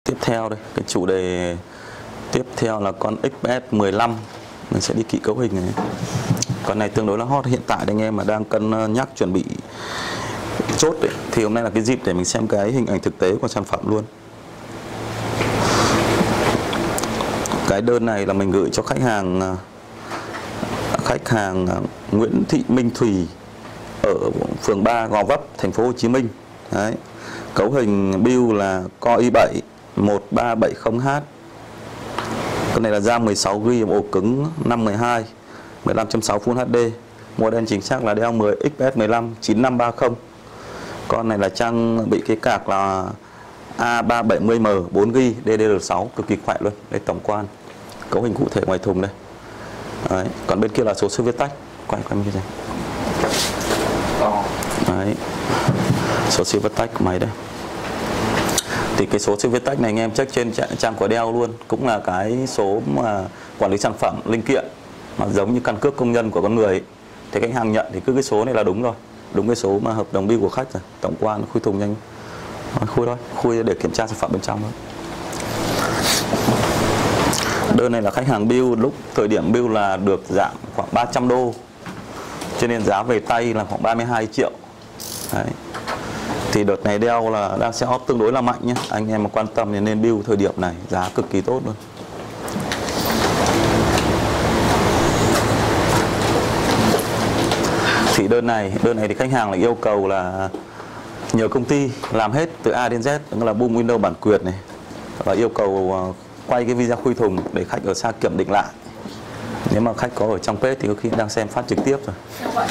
tiếp theo đây, cái chủ đề tiếp theo là con XPS15. Mình sẽ đi kỹ cấu hình này. Con này tương đối là hot hiện tại anh em mà đang cân nhắc chuẩn bị chốt ấy. Thì hôm nay là cái dịp để mình xem cái hình ảnh thực tế của sản phẩm luôn. Cái đơn này là mình gửi cho khách hàng Nguyễn Thị Minh Thùy ở phường 3 Gò Vấp, thành phố Hồ Chí Minh. Đấy. Cấu hình build là Core i7 1370H. Con này là RAM 16GB, ổ cứng 512, 15.6 Full HD. Model chính xác là Dell 10 XPS15 9530. Con này là trang bị cái card là A370M 4GB DDR6, cực kỳ khỏe luôn. Đây tổng quan. Cấu hình cụ thể ngoài thùng đây. Đấy. Còn bên kia là số siêu viết tách. Quay bên kia này. Đấy. Số siêu viết tách của máy đây. Thì cái số siêu viết tách này anh em check trên trang của Dell luôn, cũng là cái số mà quản lý sản phẩm linh kiện mà giống như căn cước công nhân của con người ấy. Thì khách hàng nhận thì cứ cái số này là đúng rồi, đúng cái số mà hợp đồng bill của khách rồi. Tổng quan khui thùng nhanh, khui thôi, khui để kiểm tra sản phẩm bên trong thôi. Đơn này là khách hàng bill lúc thời điểm bill là được giảm khoảng 300 đô, cho nên giá về tay là khoảng 32 triệu. Đấy. Thì đợt này Dell là đang sẽ tương đối là mạnh nhé. Anh em mà quan tâm thì nên build thời điểm này, giá cực kỳ tốt luôn. Thì đơn này thì khách hàng là yêu cầu là nhờ công ty làm hết từ A đến Z, tức là boom Windows bản quyền này, và yêu cầu quay cái video khui thùng để khách ở xa kiểm định lại. Nếu mà khách có ở trong page thì có khi đang xem phát trực tiếp rồi.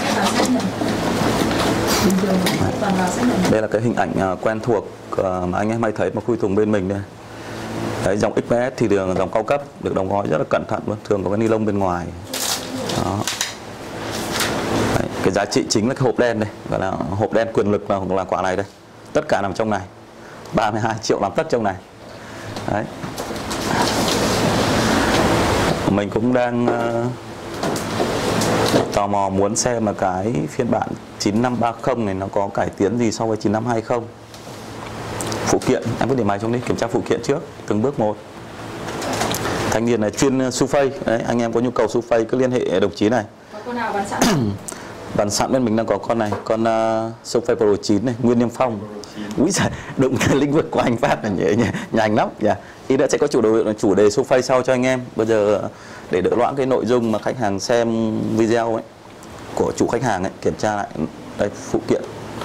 Đây là cái hình ảnh quen thuộc mà anh em hay thấy mà khui thùng bên mình đây. Đấy, dòng XPS thì được dòng cao cấp, được đóng gói rất là cẩn thận luôn, thường có cái ni lông bên ngoài. Đó. Đấy, cái giá trị chính là cái hộp đen đây, gọi là hộp đen quyền lực là quả này đây. Tất cả nằm trong này. 32 triệu làm tất trong này. Đấy. Mình cũng đang tò mò muốn xem là cái phiên bản 9530 này nó có cải tiến gì so với 9520. Phụ kiện, em cứ để máy xuống đi, kiểm tra phụ kiện trước, từng bước một. Thanh niên này chuyên su phây, đấy, anh em có nhu cầu su phây cứ liên hệ đồng chí này. Có con nào bán sẵn? Bán sẵn bên mình đang có con này, con su phây Pro 9 này, Nguyên Niêm Phong. Úi giời, đụng cái lĩnh vực của anh Phát là nhanh lắm nhỉ. Ý đã sẽ có chủ đề su phây sau cho anh em. Bây giờ để đỡ loãng cái nội dung mà khách hàng xem video ấy của chủ khách hàng ấy, kiểm tra lại đây phụ kiện.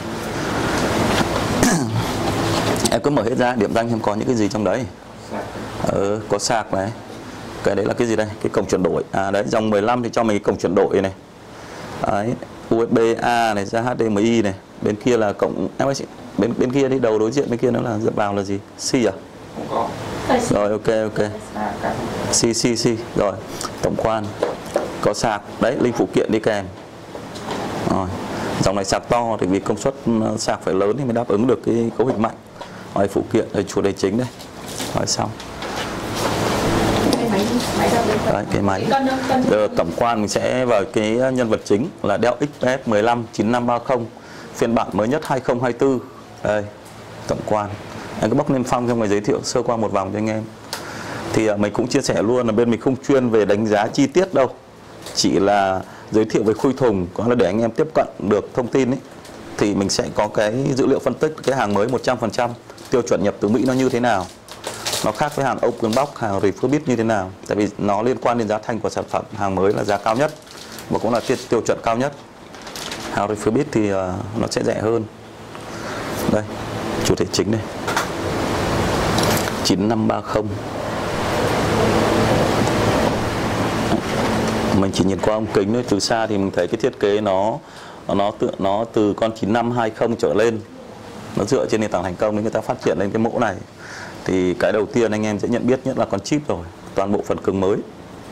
Em cứ mở hết ra, điểm danh em có những cái gì trong đấy. Có sạc này. Cái đấy là cái gì đây? Cái cổng chuyển đổi. À đấy, dòng 15 thì cho mình cái cổng chuyển đổi này. Đấy, USB-A này, ra HDMI này. Bên kia là cổng bên kia đi, đầu đối diện bên kia nó là vào là gì? C à? Không có. Rồi ok. C. Rồi, tổng quan. Có sạc, đấy, link phụ kiện đi kèm. Rồi. Dòng này sạc to thì vì công suất sạc phải lớn thì mới đáp ứng được cái cấu hình mạnh. Rồi phụ kiện, đây chủ đề chính đây. Rồi xong. Đấy, cái máy. Giờ tổng quan mình sẽ vào cái nhân vật chính là Dell XPS15 9530, phiên bản mới nhất 2024. Đây, tổng quan. Anh cứ bóc niêm phong cho người giới thiệu sơ qua một vòng cho anh em. Thì mình cũng chia sẻ luôn là bên mình không chuyên về đánh giá chi tiết đâu, chỉ là giới thiệu về khui thùng, có là để anh em tiếp cận được thông tin ấy. Thì mình sẽ có cái dữ liệu phân tích cái hàng mới 100%, tiêu chuẩn nhập từ Mỹ nó như thế nào, nó khác với hàng open box, hàng refurbished như thế nào. Tại vì nó liên quan đến giá thành của sản phẩm, hàng mới là giá cao nhất và cũng là tiêu chuẩn cao nhất. Hàng refurbished thì nó sẽ rẻ hơn. Đây, chủ thể chính đây, 9530. Mình chỉ nhìn qua ống kính thôi, từ xa thì mình thấy cái thiết kế nó từ con 9520 trở lên, nó dựa trên nền tảng thành công nên người ta phát triển lên cái mẫu này. Thì cái đầu tiên anh em sẽ nhận biết nhất là con chip rồi, toàn bộ phần cứng mới.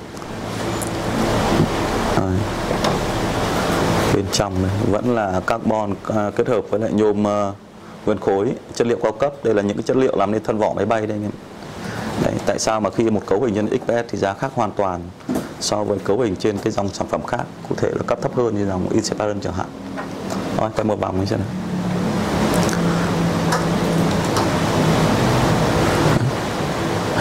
Bên trong này vẫn là carbon kết hợp với lại nhôm nguyên khối, chất liệu cao cấp. Đây là những cái chất liệu làm nên thân vỏ máy bay đây anh em. Đấy, tại sao mà khi một cấu hình trên XPS thì giá khác hoàn toàn so với cấu hình trên cái dòng sản phẩm khác, cụ thể là cấp thấp hơn như dòng Inspiron chẳng hạn. Rồi, quay một vòng xem này.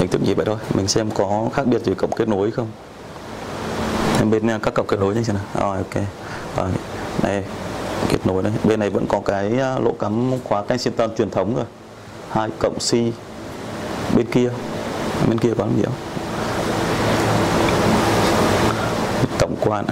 Hình thức gì vậy thôi. Mình xem có khác biệt gì cổng kết nối không. Bên các cổng kết nối như thế nào. Rồi ok. Rồi, đây kết nối đấy. Bên này vẫn có cái lỗ cắm khóa Kensington truyền thống rồi. 2 cộng C. Bên kia có gì không? Tổng quan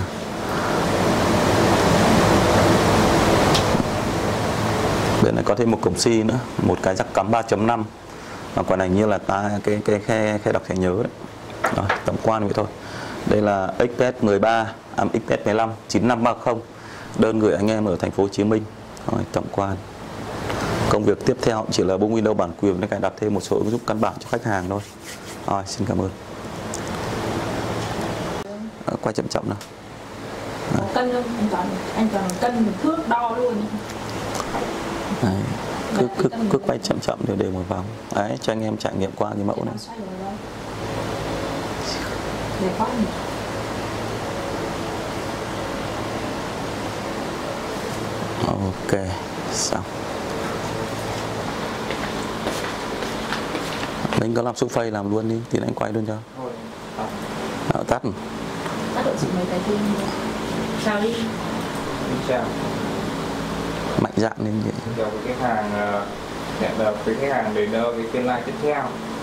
bên này có thêm một cổng C nữa, một cái jack cắm 3.5. Và còn này như là cái khe đọc thẻ nhớ đấy. Rồi, tổng quan vậy thôi. Đây là XPS 13, XPS 15 9530. Đơn gửi anh em ở thành phố Hồ Chí Minh. Rồi, tổng quan. Công việc tiếp theo chỉ là bung Windows bản quyền để cài đặt thêm một số ứng dụng căn bản cho khách hàng thôi. Rồi, xin cảm ơn. Quay chậm chậm nào. Cân không? Anh toàn cân thước đo luôn. Đấy, cứ quay chậm chậm đều một vòng. Đấy, cho anh em trải nghiệm qua cái mẫu này. Ok, xong. Mình có làm số phây làm luôn đi, thì anh quay luôn cho. Tắt. Tắt độ chỉ mấy cái tin. Chào đi. Chào. Mạnh dạn lên vậy. Chào với khách hàng, hẹn gặp với khách hàng đến cái tương lai tiếp theo.